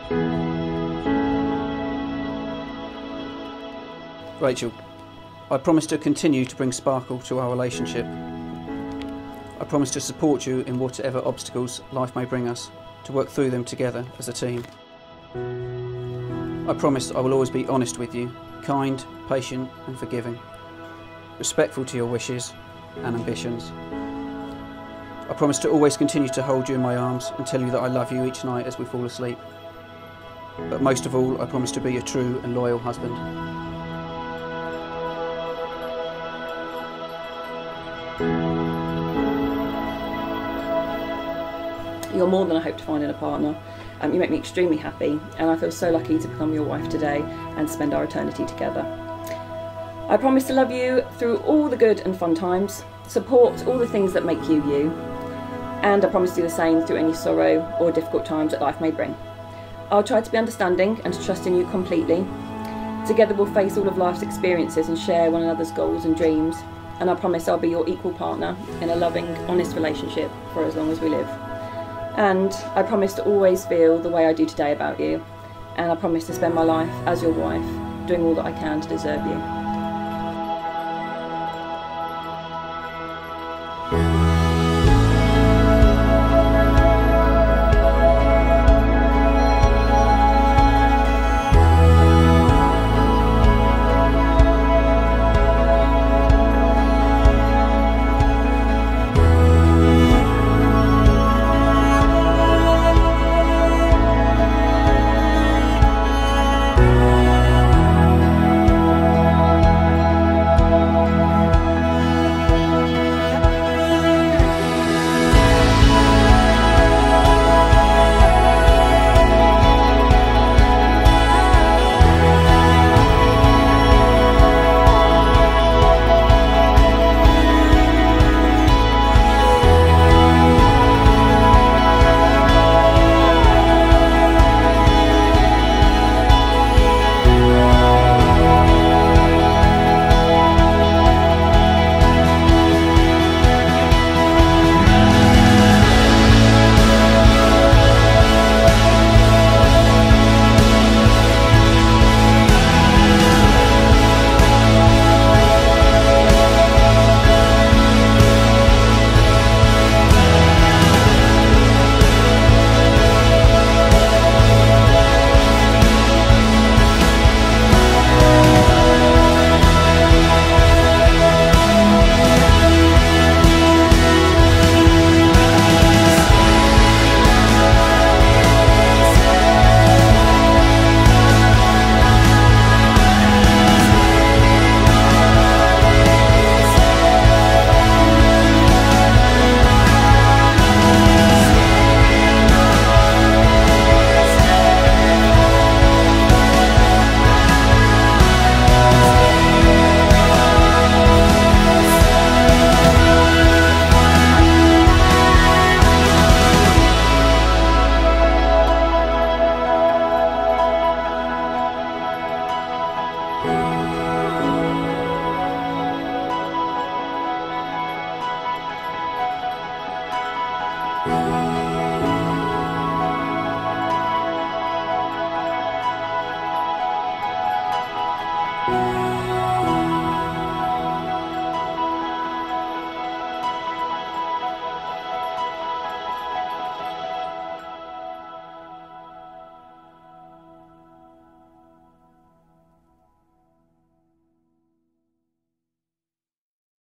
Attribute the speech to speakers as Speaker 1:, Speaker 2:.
Speaker 1: Rachel, I promise to continue to bring sparkle to our relationship. I promise to support you in whatever obstacles life may bring us, to work through them together as a team. I promise I will always be honest with you, kind, patient and forgiving, respectful to your wishes and ambitions. I promise to always continue to hold you in my arms and tell you that I love you each night as we fall asleep. But most of all, I promise to be a true and loyal husband.
Speaker 2: You're more than I hope to find in a partner. You make me extremely happy, and I feel so lucky to become your wife today and spend our eternity together. I promise to love you through all the good and fun times, support all the things that make you you, and I promise to do the same through any sorrow or difficult times that life may bring. I'll try to be understanding and to trust in you completely. Together we'll face all of life's experiences and share one another's goals and dreams, and I promise I'll be your equal partner in a loving, honest relationship for as long as we live. And I promise to always feel the way I do today about you, and I promise to spend my life as your wife, doing all that I can to deserve you.